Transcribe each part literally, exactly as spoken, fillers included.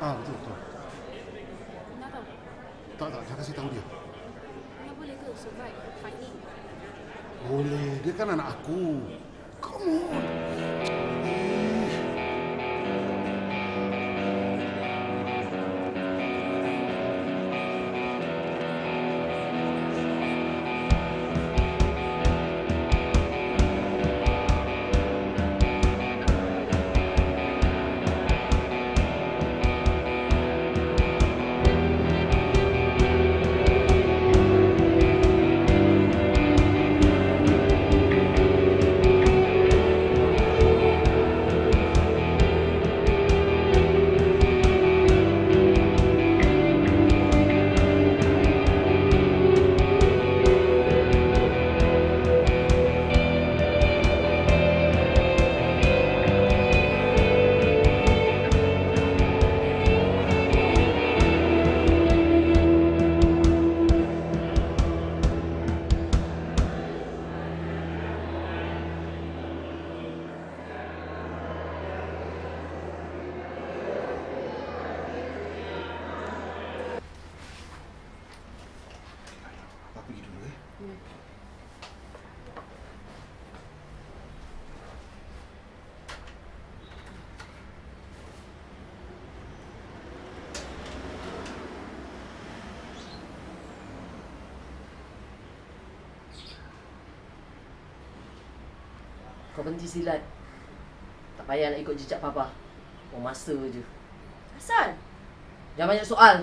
Ah, betul, betul. Nina tahu? Tak, tak. Jangan kasih tahu dia. Nina boleh ke survive fight ni? Boleh. Dia kan anak aku. Come on. Pergi dulu eh. Hmm. Kau berhenti silat. Tak payah nak ikut jejak Papa. Kau masa je. Asal? Jangan banyak soal.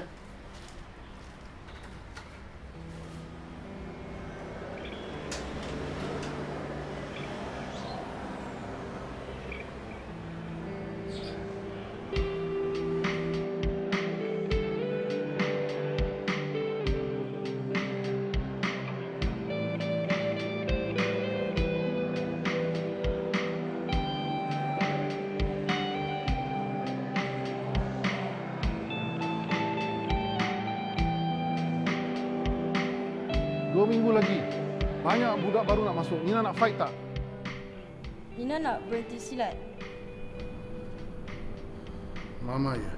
Dua minggu lagi. Banyak budak baru nak masuk. Nina nak fight tak? Nina nak berhenti silat. Mama ya.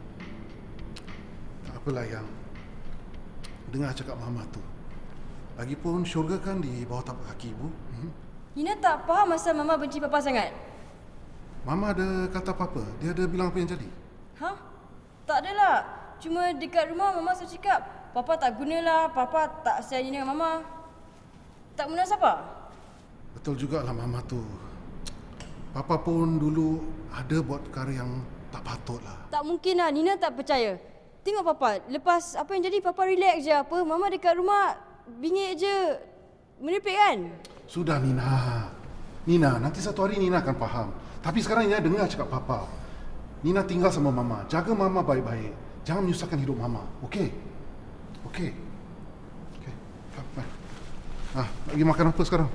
Tak apalah yang dengar cakap Mama tu. Lagipun syurga kan di bawah tapak kaki ibu. Hmm? Nina tak faham asal Mama benci Papa sangat. Mama ada kata apa-apa? Dia ada bilang apa yang jadi? Hah? Tak adalah. Cuma dekat rumah Mama selalu cakap, Papa tak gunalah, Papa tak sayang dengan Mama. Tak munasabah. Betul jugalah Mama tu. Papa pun dulu ada buat perkara yang tak patut lah. Tak mungkin lah, Nina tak percaya. Tengok Papa, lepas apa yang jadi Papa relax je apa. Mama dekat rumah bingit je. Merepek kan? Sudah Nina. Nina, nanti satu hari Nina akan faham. Tapi sekarang Nina dengar cakap Papa. Nina tinggal sama Mama. Jaga Mama baik-baik. Jangan menyusahkan hidup Mama. Okey? Okey. Okey. Fine. Ah, lagi makan apa sekarang?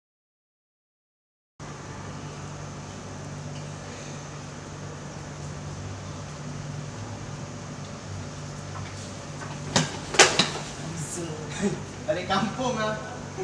Balik kampung lah.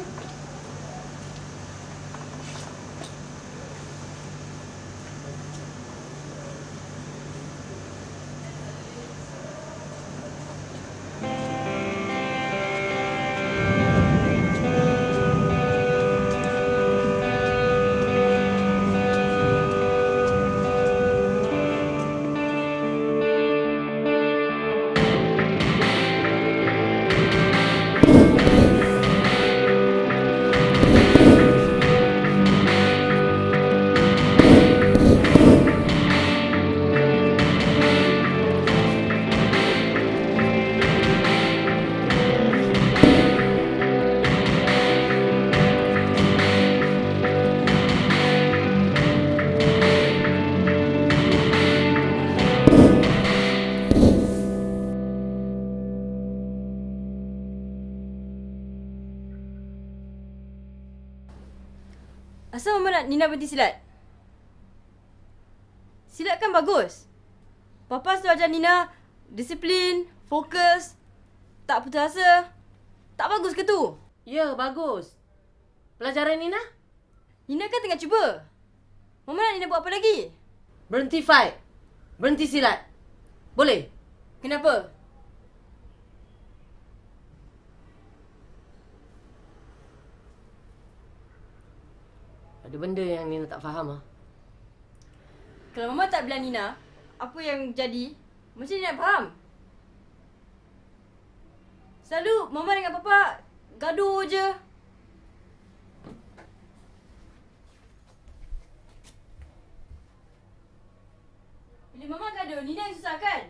Asal Mama nak Nina berhenti silat? Silat kan bagus. Papa selalu ajar Nina disiplin, fokus, tak putus asa. Tak bagus ke tu? Ya, bagus. Pelajaran Nina? Nina kan tengah cuba. Mama nak Nina buat apa lagi? Berhenti fight. Berhenti silat. Boleh? Kenapa? Ada benda yang Nina tak faham ah. Kalau Mama tak bilang Nina, apa yang jadi, macam Nina nak faham? Selalu Mama dengan Papa gaduh je. Bila Mama gaduh, Nina yang susah kan?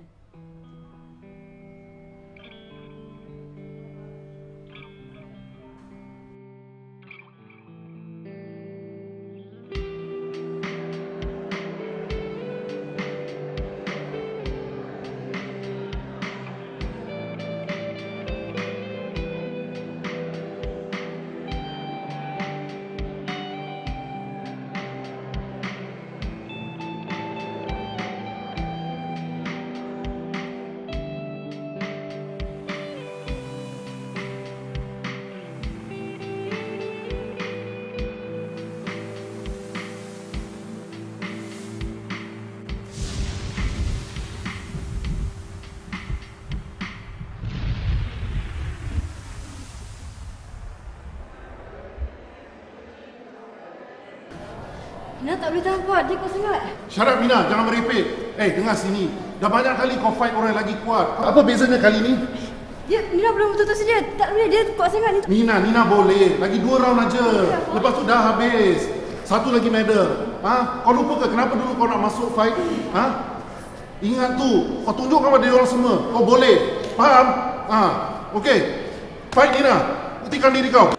Nina tak boleh tahan kuat, dia kuat sangat. Shut up Nina, jangan merepek. Eh, dengar sini. Dah banyak kali kau fight orang lagi kuat. Apa bezanya kali ni? Dia, Nina belum betul-betul saja. Tak boleh, dia kuat sangat. Ni. Nina, Nina boleh. Lagi dua round aja. Lepas tu dah habis. Satu lagi medal. Ha? Kau lupa ke kenapa dulu kau nak masuk fight? Ha? Ingat tu. Kau tunjukkan pada orang semua. Kau boleh. Faham? Ha? Okey. Fight Nina. Buktikan diri kau.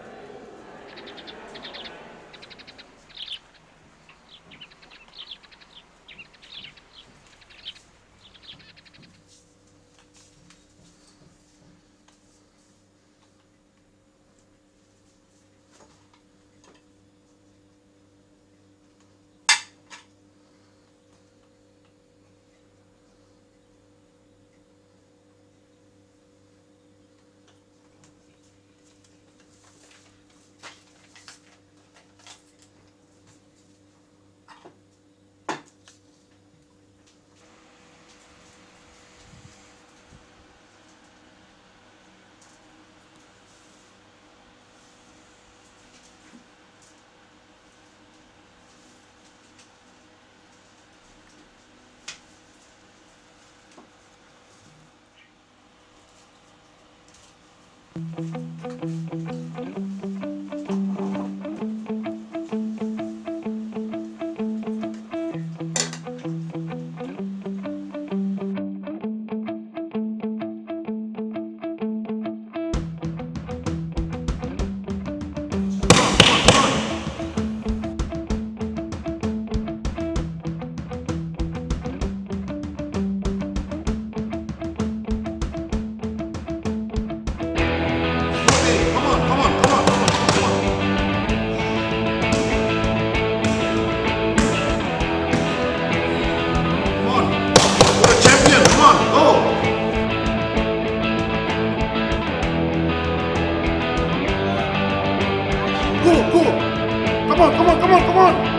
Go, go! Come on, come on, come on, come on!